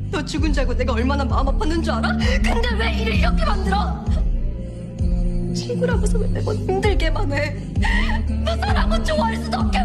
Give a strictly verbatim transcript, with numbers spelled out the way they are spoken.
너 죽은 줄 알고 내가 얼마나 마음 아팠는 줄 알아? 근데 왜 일을 이렇게 만들어? 친구라고서 왜 매번 힘들게만 해? 너 사람은 좋아할 수도 없게